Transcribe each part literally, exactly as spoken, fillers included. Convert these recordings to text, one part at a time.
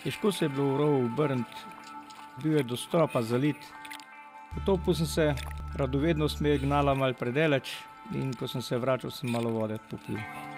Težko se je bilo v rovu obrniti, bil je do stropa zalit. Potopil sem se, radovednost me je gnala malo predaleč in ko sem se vračal, sem malo vode popil.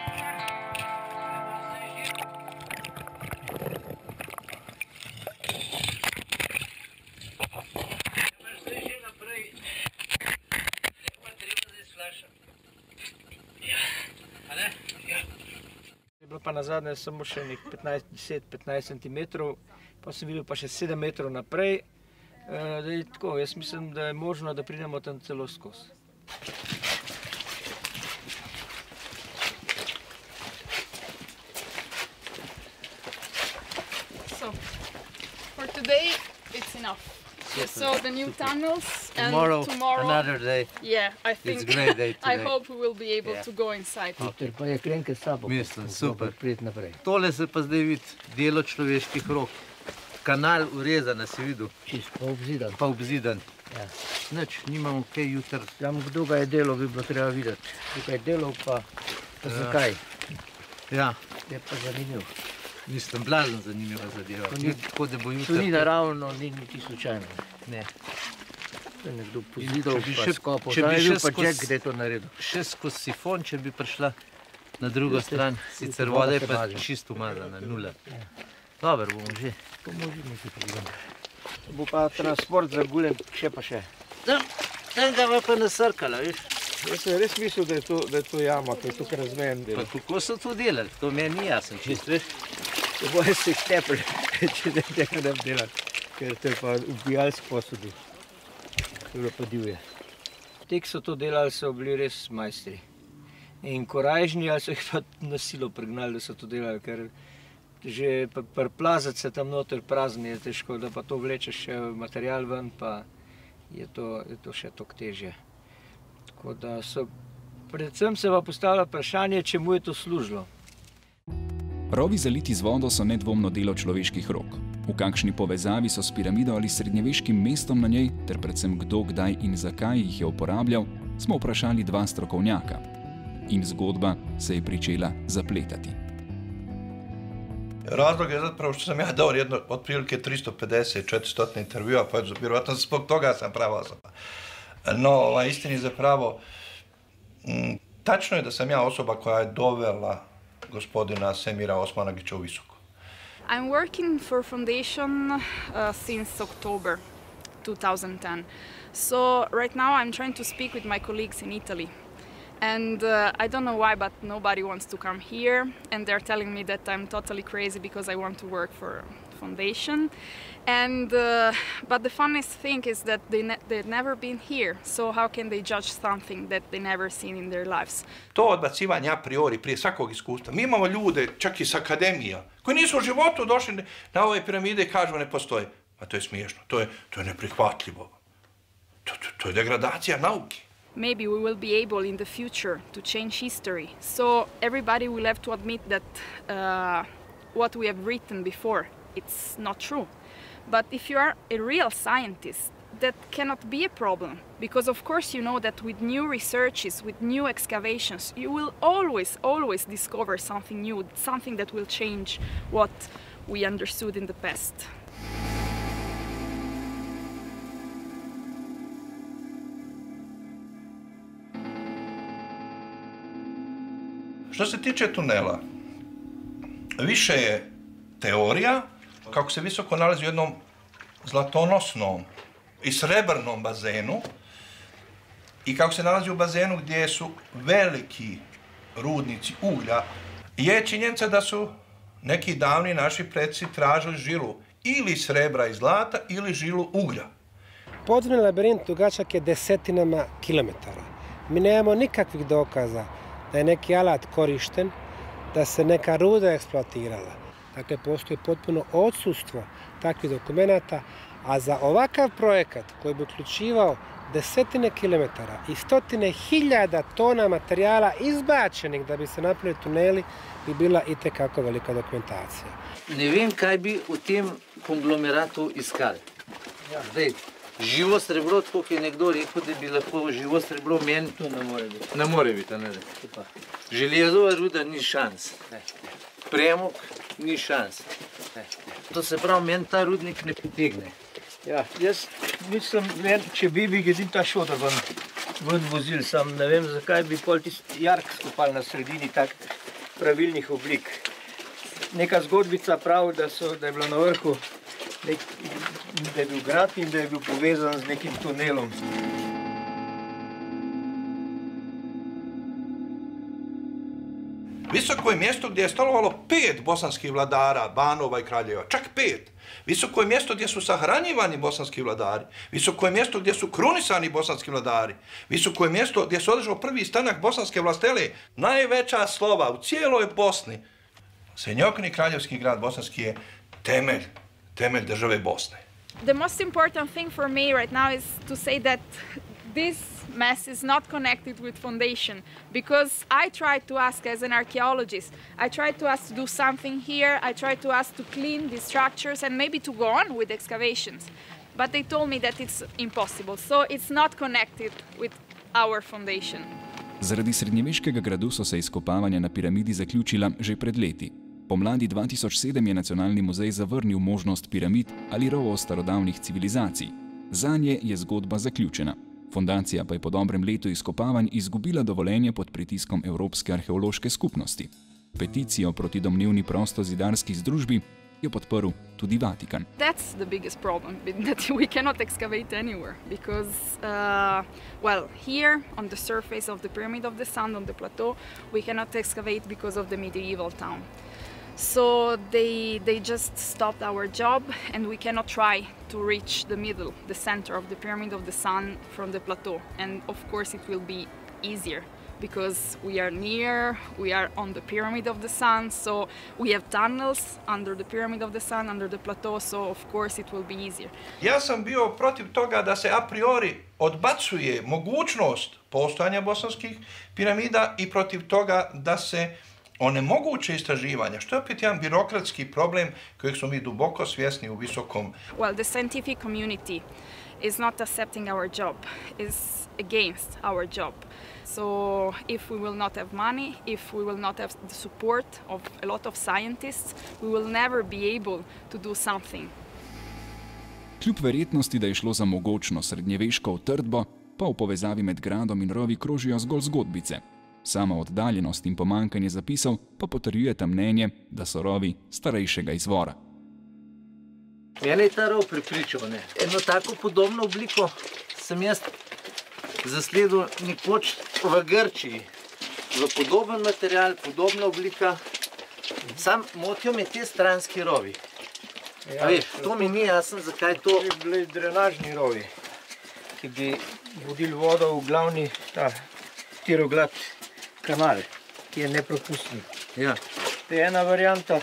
Je bilo pa nazadnje samo še deset do petnajst centimetrov, pa sem videl pa še sedem metrov naprej. Zdaj, tako, jaz mislim, da je možno, da pridemo tam celo skozi. So, for today it's enough. You saw the new tunnels and Tomorrow, tomorrow another day. Yeah, I think It's a great day I today. hope we will be able Yeah. to go inside. Ter pa je krenke s sabo. Mislim, super. Prijeti naprej. Tole se pa zdaj vidi, delo človeških rok. Kanal urezan, si videl, Čist pa obzidan. pa obzidan. Ja. Nič, nimamo kaj jutr. Tam kdo ga je delal, bi bilo treba videti. Tukaj delal pa, pa zakaj. Ja, Je pa zanimiv. mislim, blazen zanimiva zadeva. To ni- Tako da bo To ni jutr. naravno, ni niti slučajno. Ne. To je nekdo pozidal, če bi pa še- skopal. če bi Zdaj je še bil pa skozi- Jack, kdo je to naredil. Še skozi sifon, če bi prišla na drugo Veste, stran, veste, sicer voda voda je se pa maže. čisto umazana, nula. Dobro, bomo že. To može nekaj problem. Bo pa transport za Gulen še pa še. Tam, tam ga bo pa nasrkala, viš. Jaz sem res mislil, da je to, da je to jama, ko je tukaj razmejen del. Pa kako so to delali, to meni ni jasno, čist, veš. Boje se štepel, če ne tega ne bi delati, ker to je pa ubijalski posodi. To je bilo pa divje. Ti, ki so to delali, so bili res majstri. In korajžni, ali so jih pa na silo pregnali, da so to delali, ker že priplazati se tam noter prazni je težko, da pa to vlečeš še material ven, pa je to, je to še toliko težje. Tako da so, predvsem se pa postavlja vprašanje, čemu je to služilo. Rovi zaliti z vodo so nedvomno delo človeških rok. V kakšni povezavi so s piramido ali srednjeveškim mestom na njej, ter predvsem kdo, kdaj in zakaj jih je uporabljal, smo vprašali dva strokovnjaka. In zgodba se je pričela zapletati. Razlog je zapravo što sam ja dao jedno otprilike tristo pedeset do četiristo intervjua, pa vjerojatno zbog toga sam prava osoba. No, ovaj, istini zapravo, m, tačno je da sam ja osoba koja je dovela gospodina Semira Osmanagića u Visoko. I'm working for Foundation uh, since October two thousand ten. So right now I'm trying to speak with my colleagues in Italy. And uh, I don't know why, but nobody wants to come here. And they're telling me that I'm totally crazy because I want to work for Foundation. And, uh, but the funniest thing is that they ne they've never been here. So how can they judge something that they never seen in their lives? To odbacivanje a priori prije svakog iskustva. Mi imamo ljude, čak i s akademija, koji nisu u životu došli na ove piramide i kažu ne postoje. A to je smiješno, to je, to je neprihvatljivo. To, to, to je degradacija nauke. Maybe we will be able in the future to change history. So everybody will have to admit that uh, what we have written before, it's not true. But if you are a real scientist, that cannot be a problem. Because of course you know that with new researches, with new excavations, you will always, always discover something new, something that will change what we understood in the past. Što se tiče tunela, više je teorija kako se Visoko nalazi u jednom zlatonosnom i srebrnom bazenu i kako se nalazi u bazenu gdje su veliki rudnici uglja, je činjenica da su neki davni naši preci tražili žilu ili srebra i zlata ili žilu uglja. Podzemni labirint dugačak je desetinama kilometara. Mi nemamo nikakvih dokaza da je neki alat korišten, da se neka ruda eksploatirala. Dakle, postoji potpuno odsustvo takvih dokumenata, a za ovakav projekat koji bi uključivao desetine kilometara i stotine hiljada tona materijala izbačenih da bi se napravili tuneli, bi bila itekako velika dokumentacija. Ne vem, kaj bi v tem konglomeratu iskali. Zdaj, živo srebro, tako kot je nekdo rekel, da bi lahko živo srebro meni... To ne more biti. Ne more biti, ne. Železova ruda ni šans. Premog ni šans. To se pravi, meni ta rudnik ne potegne. Ja, jaz mislim, če bi bi gedim ta šotor ven, ven vozil, sam ne vem, zakaj bi pol tisti jark skupali na sredini tak pravilnih oblik. Neka zgodbica pravi, da, so, da je bila na vrhu, nek, da je bil grad in da je bil povezan z nekim tunelom. Visoko je mjesto gdje je stolovalo pet bosanskih vladara, banova i kraljeva, čak pet. Visoko je mjesto gdje su sahranjivani bosanski vladari. Visoko je mjesto gdje su krunisani bosanski vladari. Visoko je mjesto gdje se održao prvi stanak bosanske vlastele. Najveća slova u cijeloj Bosni. Senjokni kraljevski grad bosanski je temelj, temelj države Bosne. The most important thing for me right now is to say that this mess is not connected with foundation, because I tried to ask as an archaeologist, I tried to ask to do something here, I tried to ask to clean these structures and maybe to go on with excavations, but they told me that it's impossible, so it's not connected with our foundation. Zaradi srednjeveškega gradu so se izkopavanja na piramidi zaključila že pred leti. Pomladi dva tisoč sedem je Nacionalni muzej zavrnil možnost piramid ali rovov starodavnih civilizacij. Zanje je zgodba zaključena. Fondacija pa je po dobrem letu izkopavanj izgubila dovoljenje pod pritiskom Evropske arheološke skupnosti. Peticijo proti domnevni prostozidarski združbi je podprl tudi Vatikan. That's the biggest problem, that we cannot excavate anywhere, because, uh, well, here on the surface of the Pyramid of the Sun, on the plateau, we cannot excavate because of the medieval town. So they, they just stopped our job and we cannot try to reach the middle, the center of the Pyramid of the Sun from the plateau. And of course it will be easier because we are near, we are on the Pyramid of the Sun, so we have tunnels under the Pyramid of the Sun, under the plateau, so of course it will be easier. Ja sam bio protiv toga da se a priori odbacuje mogućnost postojanja bosanskih piramida i protiv toga da se onemoguće istraživanja, što je opet jedan birokratski problem kojeg smo mi duboko svjesni u visokom. Well, the scientific community is not accepting our job, is against our job. So if we will not have money, if we will not have the support of a lot of scientists, we will never be able to do something. Kljub verjetnosti, da je šlo za mogočno srednjeveško utrdbo, pa v povezavi med gradom in rovi krožijo zgolj zgodbice. Sama oddaljenost in pomankanje zapisov pa potrjujeta mnenje, da so rovi starejšega izvora. Mene je ta rov pripričal, ne. Eno tako podobno obliko sem jaz zasledil nekoč v Grčiji. V podoben material, podobna oblika. Sam motijo me te stranski rovi. Ja, veš, to mi ni jasno, zakaj to... To bi bili drenažni rovi, ki bi vodili vodo v glavni ta tiroglad kanal, ki je nepropustni. Ja. To je ena varianta.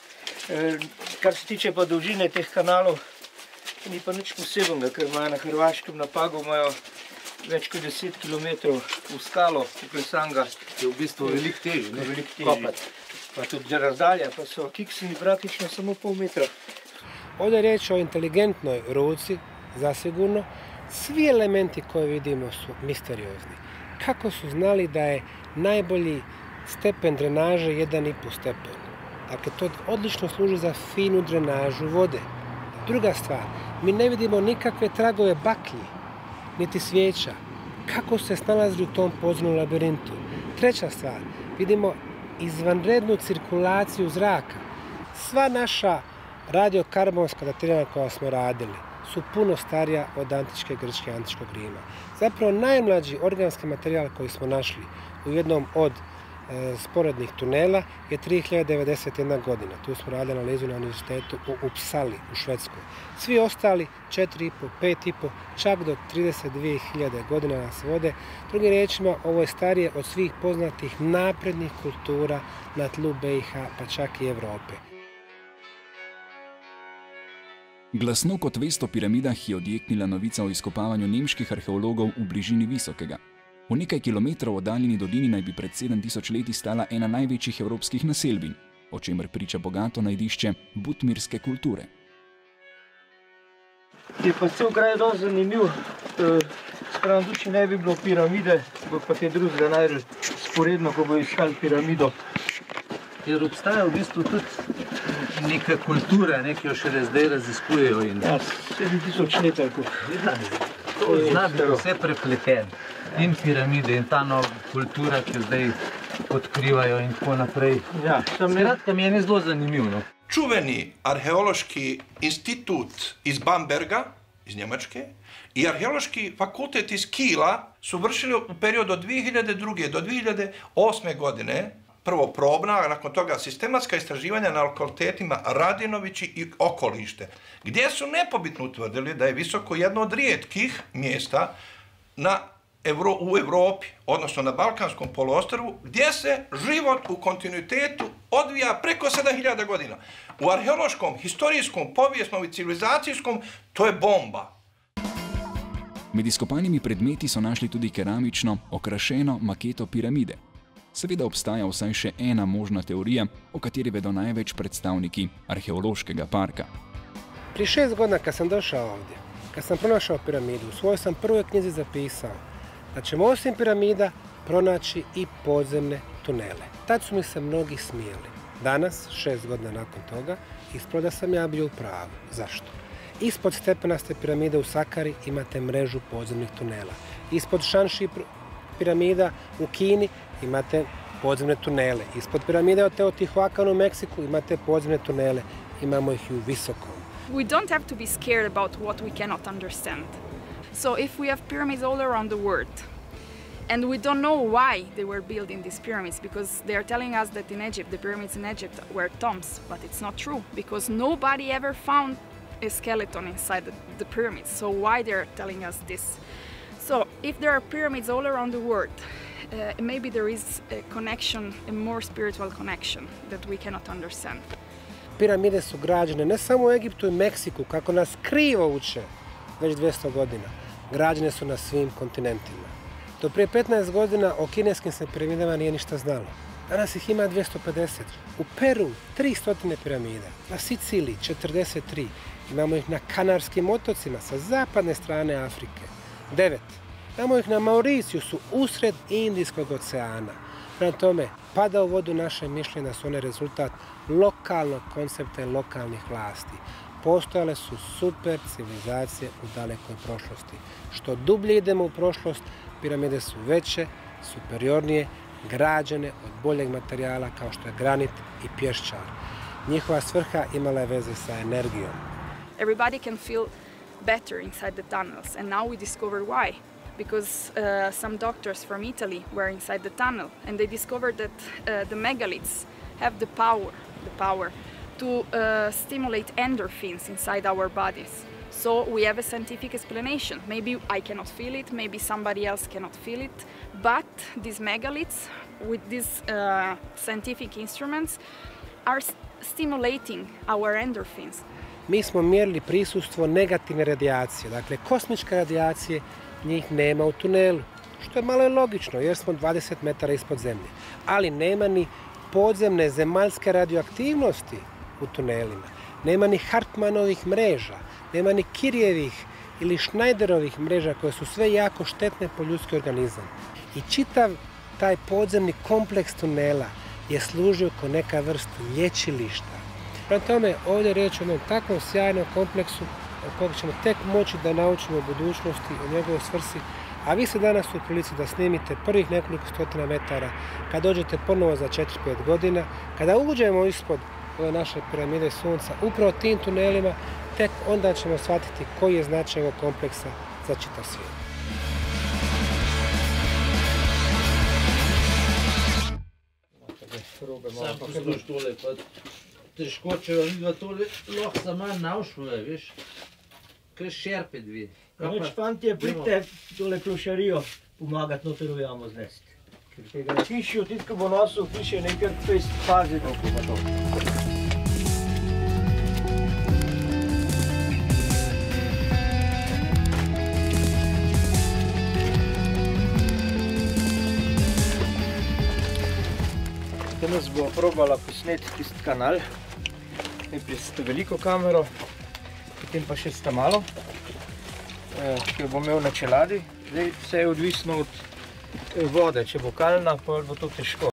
Kar se tiče pa dolžine teh kanalov, ni pa nič posebnega, ker imajo na Hrvaškem na Pagu imajo več kot deset kilometrov v skalo, uklesanga. Je v bistvu veliko težje, ne? Veliko težje. Kopati. Pa tudi razdalja, pa so kiksini praktično samo pol metra. Ovdje je riječ o inteligentnoj ruci, zasigurno. Svi elementi koje vidimo su misteriozni. Kako su znali da je najbolji stepen drenaže jedan i po stepen? Dakle, to odlično služi za finu drenažu vode. Druga stvar, mi ne vidimo nikakve tragove baklji, niti svijeća. Kako se snalazili u tom podzemnom labirintu? Treća stvar, vidimo izvanrednu cirkulaciju zraka. Sva naša radiokarbonska datiranja koja smo radili su puno starija od antičke Grčke i antičkog Rima. Zapravo najmlađi organski materijal koji smo našli u jednom od e, sporednih tunela je tri hiljade devedeset jedna godina. Tu smo radili analizu na univerzitetu u Uppsali u Švedskoj. Svi ostali četiri i po, pet i po, čak do trideset dvije hiljade godina nas vode. Drugim riječima, ovo je starije od svih poznatih naprednih kultura na tlu B i H, pa čak i Evrope. Glasno kot vest o piramidah je odjeknila novica o izkopavanju nemških arheologov v bližini Visokega. V nekaj kilometrov oddaljeni dolini naj bi pred sedem tisoč leti stala ena največjih evropskih naselbin, o čemer priča bogato najdišče butmirske kulture. Je pa cel kraj dosti zanimiv. Spravo duši ne bi bilo piramide, bo pa te drugega najdel sporedno, ko bo iskali piramido. Jer obstaja v bistvu tudi neka kultura, ne, ki jo še zdaj raziskujejo. In... Ja, sedem tisoč let ali kako. Ja, to zna biti vse prepleten. In piramide, in ta nova kultura, ki jo zdaj odkrivajo in tako naprej. Ja, Skratka, mi je zelo zanimivo. Čuveni arheološki institut iz Bamberga, iz Njemačke, i arheološki fakultet iz Kila su vršili u periodu od dvije hiljade druge. do dvije hiljade osme. godine, prvo probna, a nakon toga sistematska istraživanja na lokalitetima Radinovići i okolište, gdje su nepobitno utvrdili da je Visoko jedno od rijetkih mjesta na Evro, u Evropi, odnosno na Balkanskom poluostrvu, gdje se život u kontinuitetu odvija preko sedam hiljada godina. U arheološkom, historijskom, povijesnom i civilizacijskom to je bomba. Med izkopanimi predmeti so našli tudi keramično, okrašeno maketo piramide. Seveda obstaja vsaj še ena možna teorija, o kateri vedo največ predstavniki arheološkega parka. Prije šest godina kad sam došao ovdje, kad sam pronašao piramidu, u svojoj sam prvoj knjizi zapisao da ćemo osim piramida pronaći i podzemne tunele. Tad su mi se mnogi smijeli. Danas, šest godina nakon toga, ispravo da sam ja bio u pravu. Zašto? Ispod stepenaste piramide u Sakari imate mrežu podzemnih tunela. Ispod Šanši piramida u Kini imate podzemne tunele. Ispod piramide od Teotihuacana u Meksiku imate podzemne tunele. Imamo ih i u Visokom. We don't have to be scared about what we cannot understand. So if we have pyramids all around the world, and we don't know why they were building these pyramids, because they are telling us that in Egypt, the pyramids in Egypt were tombs, but it's not true, because nobody ever found a skeleton inside the, the pyramids. So why they're telling us this? So if there are pyramids all around the world, uh, maybe there is a connection, a more spiritual connection that we cannot understand. Piramide su građene ne samo u Egiptu i Meksiku, kako nas krivo uče već dvjesto godina. Građene su na svim kontinentima. Do prije petnaest godina o kineskim se piramidama nije ništa znalo. Danas ih ima dvjesto pedeset. U Peru tristo piramida, na Siciliji četrdeset tri. Imamo ih na Kanarskim otocima sa zapadne strane Afrike. devet. Imamo ih na Mauriciusu usred Indijskog oceana. Prema tome, pada u vodu naše mišljenje da su one rezultat lokalnog koncepta i lokalnih vlasti. Postojale su super civilizacije u dalekoj prošlosti. Što dublje idemo u prošlost, piramide su veće, superiornije, građene od boljeg materijala kao što je granit i pješčar. Njihova svrha imala je veze sa energijom. Everybody can feel better inside the tunnels, and now we discover why. Because uh, some doctors from Italy were inside the tunnel, and they discovered that uh, the megaliths have the power, the power to uh, stimulate endorphins inside our bodies. So we have a scientific explanation. Maybe I cannot feel it, maybe somebody else cannot feel it, but these megaliths, with these uh, scientific instruments, are st stimulating our endorphins. Mi smo mjerili prisustvo negativne radijacije, dakle kosmičke radijacije, njih nema u tunelu, što je malo i logično jer smo dvadeset metara ispod zemlje. Ali nema ni podzemne zemaljske radioaktivnosti u tunelima, nema ni Hartmanovih mreža, nema ni Kirjevih ili Schneiderovih mreža koje su sve jako štetne po ljudski organizam. I čitav taj podzemni kompleks tunela je služio kao neka vrsta lječilišta. Prema tome, ovdje je riječ o jednom takvom sjajnom kompleksu o kojem ćemo tek moći da naučimo u budućnosti o njegovoj svrsi, a vi ste danas u prilici da snimite prvih nekoliko stotina metara, kad dođete ponovo za četiri pet godina, kada uđemo ispod ove naše piramide sunca, upravo tim tunelima, tek onda ćemo shvatiti koji je značaj ovog kompleksa za čitav svijet. Sam posluš tole, pa težko, če jo vidva tole, lahko sama navšuje, veš, kaj šerpe dve. Reč, fantje, pridite tole klošarijo pomagati noter v jamo znesti. Ker tega hišijo, tudi ko bo nosil hiše, nekaj pest pazi, kako pa to. Danes bo probala posneti tisti kanal, najprej s to veliko kamero, potem pa še s ta malo, ki jo bom imel na čeladi. Zdaj vse je odvisno od vode, če bo kalna, pa bo to težko.